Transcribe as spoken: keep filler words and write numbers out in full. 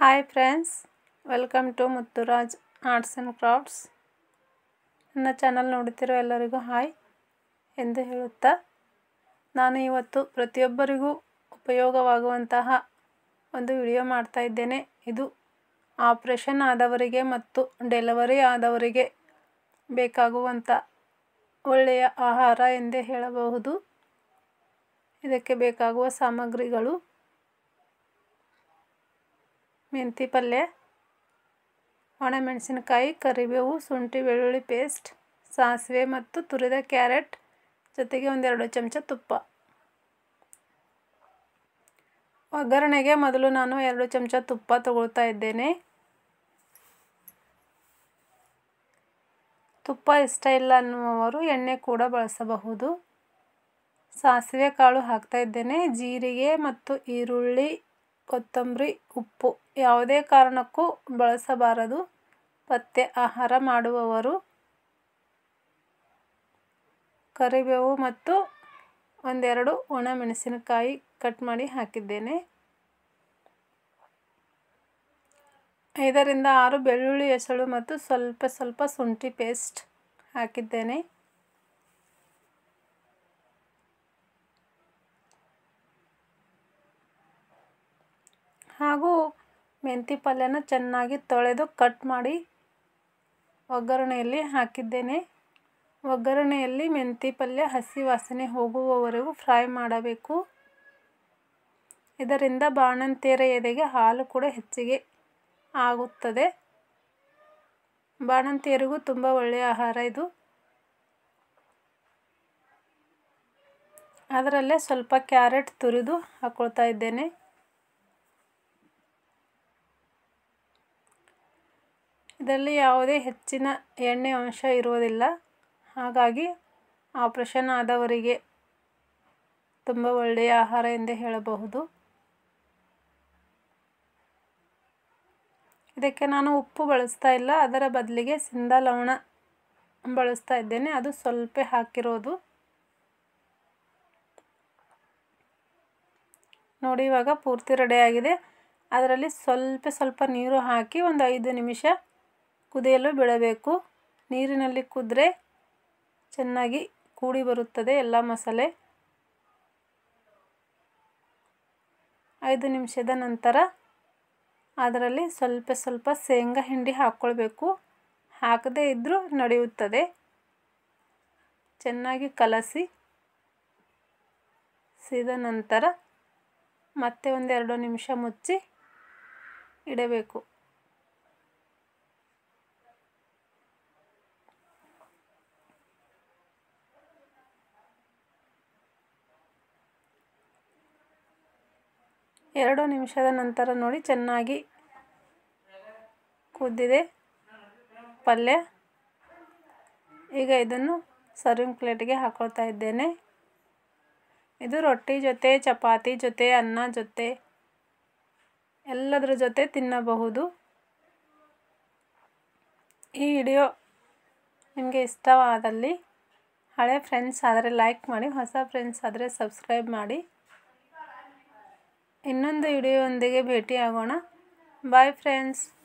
Hi friends, welcome to Muthuraj arts and crafts. ನನ್ನ channel ನೋಡುತ್ತಿರೋ ಎಲ್ಲರಿಗೂ ಹಾಯ್ ಎಂದು ಹೇಳುತ್ತಾ, ನಾನು ಇವತ್ತು ಪ್ರತಿಯೊಬ್ಬರಿಗೂ ಉಪಯೋಗವಾಗುವಂತಹ ಒಂದು ವಿಡಿಯೋ ಮಾಡ್ತಾ ಇದ್ದೇನೆ. ಇದು ಆಪ್ರೇಷನ್ ಆದವರಿಗೆ ಮತ್ತು ಡೆಲಿವರಿ ಆದವರಿಗೆ ಬೇಕಾಗುವಂಥ ಒಳ್ಳೆಯ ಆಹಾರ ಎಂದೇ ಹೇಳಬಹುದು. ಇದಕ್ಕೆ ಬೇಕಾಗುವ ಸಾಮಗ್ರಿಗಳು: ಮೆಂತಿ ಪಲ್ಯ, ಒಣಮೆಣಸಿನಕಾಯಿ, ಕರಿಬೇವು, ಶುಂಠಿ ಬೆಳ್ಳುಳ್ಳಿ ಪೇಸ್ಟ್, ಸಾಸಿವೆ ಮತ್ತು ತುರಿದ ಕ್ಯಾರೆಟ್, ಜೊತೆಗೆ ಒಂದೆರಡು ಚಮಚ ತುಪ್ಪ. ಒಗ್ಗರಣೆಗೆ ಮೊದಲು ನಾನು ಎರಡು ಚಮಚ ತುಪ್ಪ ತಗೊಳ್ತಾ ಇದ್ದೇನೆ. ತುಪ್ಪ ಇಷ್ಟ ಇಲ್ಲ ಅನ್ನುವವರು ಎಣ್ಣೆ ಕೂಡ ಬಳಸಬಹುದು. ಸಾಸಿವೆ ಕಾಳು ಹಾಕ್ತಾ ಇದ್ದೇನೆ. ಜೀರಿಗೆ ಮತ್ತು ಈರುಳ್ಳಿ, ಕೊತ್ತಂಬರಿ, ಉಪ್ಪು ಯಾವುದೇ ಕಾರಣಕ್ಕೂ ಬಳಸಬಾರದು ಪಥ್ಯ ಆಹಾರ ಮಾಡುವವರು. ಕರಿಬೇವು ಮತ್ತು ಒಂದೆರಡು ಒಣಮೆಣಸಿನಕಾಯಿ ಕಟ್ ಮಾಡಿ ಹಾಕಿದ್ದೇನೆ. ಐದರಿಂದ ಆರು ಬೆಳ್ಳುಳ್ಳಿ ಎಸಳು ಮತ್ತು ಸ್ವಲ್ಪ ಸ್ವಲ್ಪ ಶುಂಠಿ ಪೇಸ್ಟ್ ಹಾಕಿದ್ದೇನೆ. ಹಾಗೂ ಮೆಂತಿ ಪಲ್ಯನ ಚೆನ್ನಾಗಿ ತೊಳೆದು ಕಟ್ ಮಾಡಿ ಒಗ್ಗರಣೆಯಲ್ಲಿ ಹಾಕಿದ್ದೇನೆ. ಒಗ್ಗರಣೆಯಲ್ಲಿ ಮೆಂತಿ ಪಲ್ಯ ಹಸಿ ವಾಸನೆ ಹೋಗುವವರೆಗೂ ಫ್ರೈ ಮಾಡಬೇಕು. ಇದರಿಂದ ಬಾಣಂತಿಯರ ಎದೆಗೆ ಹಾಲು ಕೂಡ ಹೆಚ್ಚಿಗೆ ಆಗುತ್ತದೆ. ಬಾಣಂತಿಯರಿಗೂ ತುಂಬ ಒಳ್ಳೆಯ ಆಹಾರ ಇದು. ಅದರಲ್ಲೇ ಸ್ವಲ್ಪ ಕ್ಯಾರೆಟ್ ತುರಿದು ಹಾಕ್ಕೊಳ್ತಾ ಇದ್ದೇನೆ. ಇದರಲ್ಲಿ ಯಾವುದೇ ಹೆಚ್ಚಿನ ಎಣ್ಣೆ ಅಂಶ ಇರುವುದಿಲ್ಲ. ಹಾಗಾಗಿ ಆಪರೇಷನ್ ಆದವರಿಗೆ ತುಂಬ ಒಳ್ಳೆಯ ಆಹಾರ ಎಂದೇ ಹೇಳಬಹುದು. ಇದಕ್ಕೆ ನಾನು ಉಪ್ಪು ಬಳಸ್ತಾ ಇಲ್ಲ, ಅದರ ಬದಲಿಗೆ ಸಿಂಧಾ ಲವಣ ಬಳಸ್ತಾ ಇದ್ದೇನೆ. ಅದು ಸ್ವಲ್ಪ ಹಾಕಿರೋದು. ನೋಡಿ, ಇವಾಗ ಪೂರ್ತಿ ರೆಡಿಯಾಗಿದೆ. ಅದರಲ್ಲಿ ಸ್ವಲ್ಪ ಸ್ವಲ್ಪ ನೀರು ಹಾಕಿ ಒಂದು ಐದು ನಿಮಿಷ ಕುದಿಯಲು ಬಿಡಬೇಕು. ನೀರಿನಲ್ಲಿ ಕುದ್ರೆ ಚೆನ್ನಾಗಿ ಕೂಡಿ ಬರುತ್ತದೆ ಎಲ್ಲ ಮಸಾಲೆ. ಐದು ನಿಮಿಷದ ನಂತರ ಅದರಲ್ಲಿ ಸ್ವಲ್ಪ ಸ್ವಲ್ಪ ಶೇಂಗಾ ಹಿಂಡಿ ಹಾಕ್ಕೊಳ್ಬೇಕು. ಹಾಕದೇ ಇದ್ದರೂ ನಡೆಯುತ್ತದೆ. ಚೆನ್ನಾಗಿ ಕಲಸಿ ಸಿದ ನಂತರ ಮತ್ತೆ ಒಂದೆರಡು ನಿಮಿಷ ಮುಚ್ಚಿ ಇಡಬೇಕು. ಎರಡು ನಿಮಿಷದ ನಂತರ ನೋಡಿ, ಚೆನ್ನಾಗಿ ಕುದ್ದಿದೆ ಪಲ್ಯ. ಈಗ ಇದನ್ನು ಸರ್ವಿಂಗ್ ಪ್ಲೇಟ್ಗೆ ಹಾಕೊಳ್ತಾ ಇದ್ದೇನೆ. ಇದು ರೊಟ್ಟಿ ಜೊತೆ, ಚಪಾತಿ ಜೊತೆ, ಅನ್ನ ಜೊತೆ ಎಲ್ಲದರ ಜೊತೆ ತಿನ್ನಬಹುದು. ಈ ವಿಡಿಯೋ ನಿಮಗೆ ಇಷ್ಟವಾದಲ್ಲಿ ಹಳೆ ಫ್ರೆಂಡ್ಸ್ ಆದರೆ ಲೈಕ್ ಮಾಡಿ, ಹೊಸ ಫ್ರೆಂಡ್ಸ್ ಆದರೆ ಸಬ್ಸ್ಕ್ರೈಬ್ ಮಾಡಿ. ಇನ್ನೊಂದು ವಿಡಿಯೋದೊಂದಿಗೆ ಭೇಟಿಯಾಗೋಣ. Bye friends.